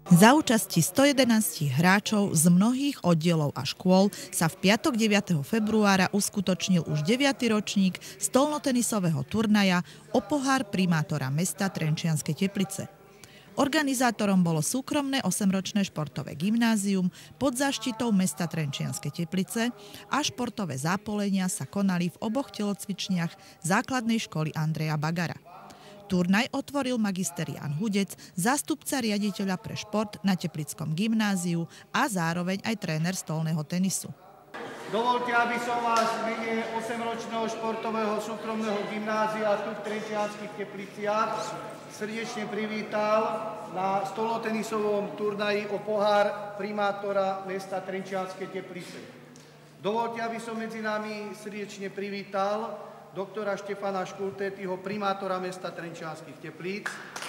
Za účasti 111 hráčov z mnohých oddielov a škôl sa v piatok 9. februára uskutočnil už 9. ročník stolnotenisového turnaja o pohár primátora mesta Trenčianske Teplice. Organizátorom bolo súkromné 8-ročné športové gymnázium pod záštitou mesta Trenčianske Teplice a športové zápolenia sa konali v oboch telocvičniach základnej školy Andreja Bagara. Turnaj otvoril magister Jan Hudec, zástupca riaditeľa pre šport na Teplickom gymnáziu a zároveň aj tréner stolného tenisu. Dovoľte, aby som vás v mene 8-ročného športového súkromného gymnázia tu v Trenčianskych Tepliciach srdečne privítal na stolnotenisovom turnaji o pohár primátora mesta Trenčianske Teplice. Dovoľte, aby som medzi nami srdečne privítal doktora Štefana Škultétyho, primátora mesta Trenčianskych Teplíc.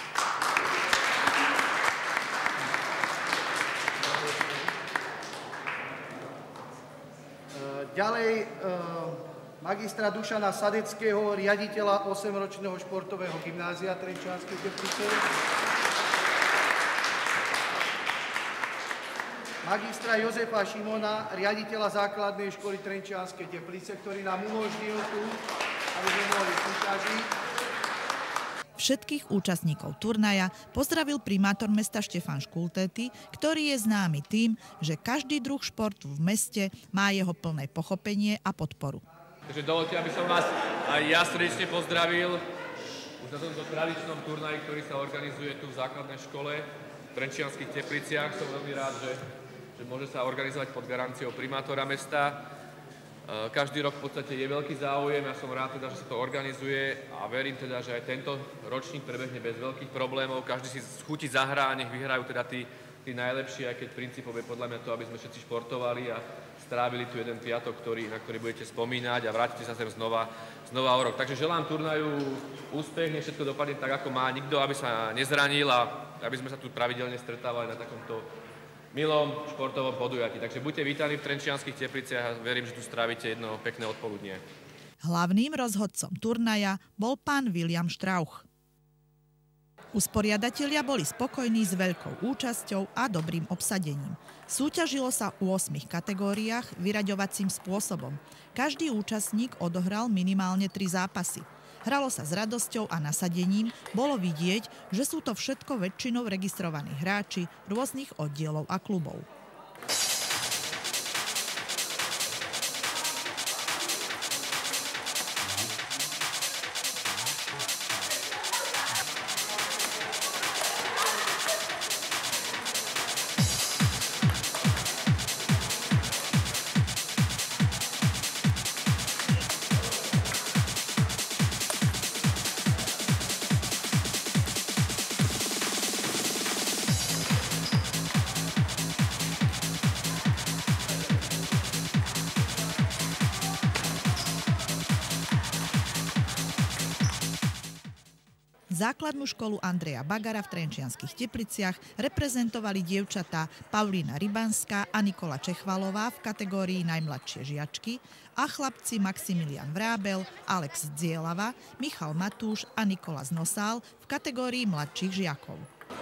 Ďalej magistra Dušana Sadeckého, riaditeľa 8-ročného športového gymnázia Trenčianske Teplice. Magistra Jozefa Šimona, riaditeľa základnej školy Trenčianske Teplice, ktorý nám umožnil tu, aby sme mohli súťažiť. Všetkých účastníkov turnaja pozdravil primátor mesta Štefan Škultéty, ktorý je známy tým, že každý druh športu v meste má jeho plné pochopenie a podporu. Takže dovoľte, aby som vás aj ja srdečne pozdravil už na tomto tradičnom turnaji, ktorý sa organizuje tu v základnej škole v Trenčianskych Tepliciach. Som veľmi rád, že môže sa organizovať pod garanciou primátora mesta. Každý rok v podstate je veľký záujem, ja som rád teda, že sa to organizuje a verím teda, že aj tento ročník prebehne bez veľkých problémov. Každý si chutí zahrá a nech vyhrajú teda tí najlepší, aj keď princípom je podľa mňa to, aby sme všetci športovali a strávili tu jeden piatok, na ktorý budete spomínať a vrátite sa sem znova o rok. Takže želám turnaju úspech, nech všetko dopadne tak, ako má, nikto, aby sa nezranil a aby sme sa tu pravidelne stretávali na takomto milom športovom podujatí. Takže buďte vítaní v Trenčianskych Tepliciach a verím, že tu strávite jedno pekné odpoludnie. Hlavným rozhodcom turnaja bol pán William Štrauch. Usporiadatelia boli spokojní s veľkou účasťou a dobrým obsadením. Súťažilo sa v 8 kategóriách vyraďovacím spôsobom. Každý účastník odohral minimálne 3 zápasy. Hralo sa s radosťou a nasadením, bolo vidieť, že sú to všetko väčšinou registrovaní hráči rôznych oddielov a klubov. Základnú školu Andreja Bagara v Trenčianskych Tepliciach reprezentovali dievčatá Paulína Rybanská a Nikola Čechvalová v kategórii najmladšie žiačky a chlapci Maximilian Vrábel, Alex Dzielava, Michal Matúš a Nikola Znosál v kategórii mladších žiakov.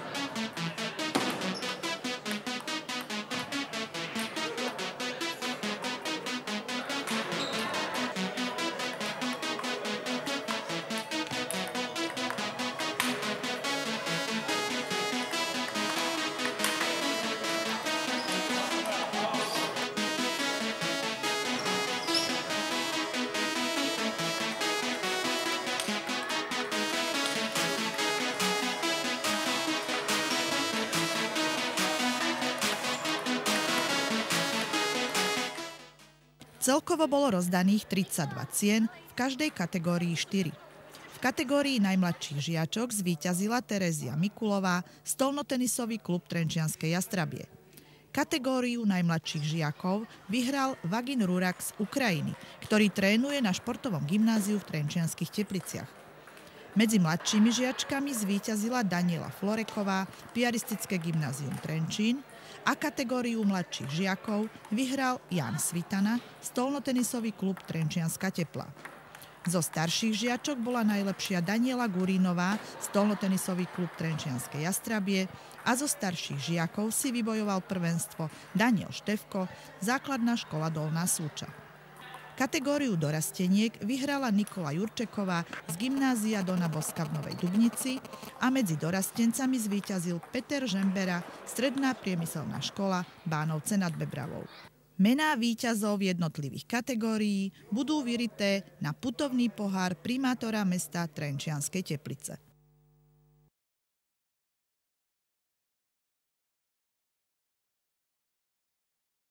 Celkovo bolo rozdaných 32 cien, v každej kategórii 4. V kategórii najmladších žiačok zvíťazila Terezia Mikulová, stolnotenisový klub Trenčianske Jastrabie. Kategóriu najmladších žiakov vyhral Vagin Rurak z Ukrajiny, ktorý trénuje na športovom gymnáziu v Trenčianskych Tepliciach. Medzi mladšími žiačkami zvíťazila Daniela Floreková, piaristické gymnázium Trenčín, a kategóriu mladších žiakov vyhral Jan Svitana, stolnotenisový klub Trenčianska Tepla. Zo starších žiačok bola najlepšia Daniela Gurínová, stolnotenisový klub Trenčianske Jastrabie, a zo starších žiakov si vybojoval prvenstvo Daniel Štefko, základná škola Dolná Súča. Kategóriu dorasteniek vyhrala Nikola Jurčeková z gymnázia Dona Boska v Novej Dubnici a medzi dorastencami zvíťazil Peter Žembera, stredná priemyselná škola Bánovce nad Bebravou. Mená víťazov jednotlivých kategórií budú vyrité na putovný pohár primátora mesta Trenčianskej Teplice.